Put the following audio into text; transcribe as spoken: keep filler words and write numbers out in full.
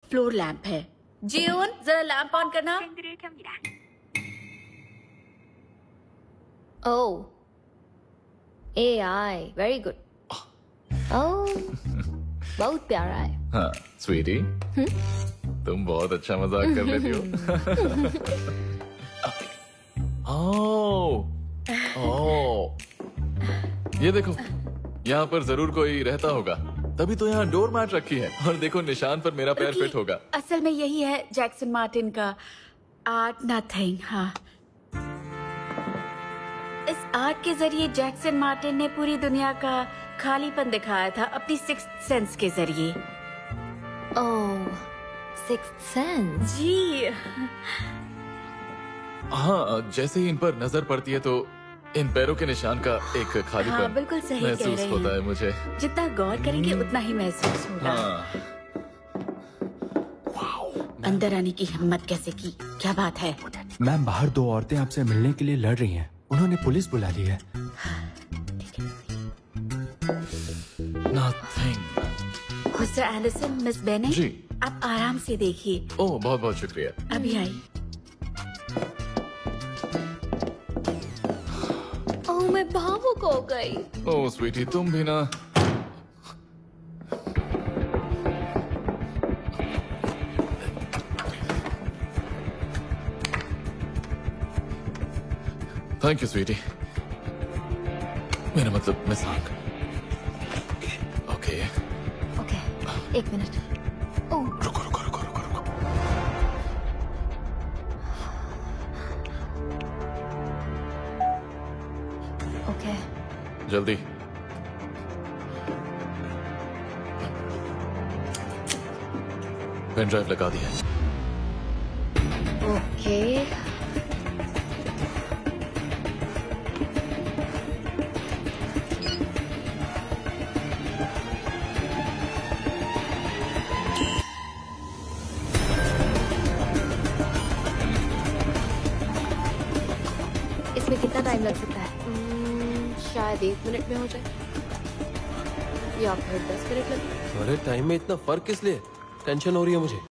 Floor lamp है। जियोन, जरा लैंप ऑन करना। ओह, ए आई, वेरी गुड। ओह, बहुत प्यारा है। हाँ, स्वीटी, तुम बहुत अच्छा मजाक कर लेती हो। ओह, ओह, ये देखो, यहाँ पर जरूर कोई रहता होगा, तभी तो यहाँ डोर मैट रखी है। और देखो निशान पर मेरा पैर फिट होगा। असल में यही है जैक्सन मार्टिन का आर्ट, नथिंग। हाँ, इस आर्ट के जरिए जैक्सन मार्टिन ने पूरी दुनिया का खालीपन दिखाया था अपनी सिक्स्थ सेंस के जरिए। ओह, सिक्स्थ सेंस। जी हाँ, जैसे ही इन पर नजर पड़ती है तो इन पैरों के निशान का एक खालीपन हाँ, बिल्कुल सही कह रहे महसूस हैं। होता है मुझे। जितना गौर करेंगे उतना ही महसूस होगा। हाँ। अंदर आने की हिम्मत कैसे की? क्या बात है? मैम, बाहर दो औरतें आपसे मिलने के लिए लड़ रही हैं। उन्होंने पुलिस बुला ली है। Nothing. Mister Anderson, miss Bennett, जी। आप आराम से देखिए। ओह, बहुत बहुत शुक्रिया। अभी आई। ओह, मैं भावुक हो गई। ओह स्वीटी, तुम भी ना। Thank you sweetie. मेरा मतलब मिस हांग। ओके ओके, एक मिनट। ओह, रुको रुको रुको रुको रुको। ओके। जल्दी। पेन ड्राइव लगा दिया। ओके। इसमें कितना टाइम लग सकता है? hmm, शायद एक मिनट में हो जाए या फिर दस मिनट लगे। अरे टाइम में इतना फर्क किस लिए? टेंशन हो रही है मुझे।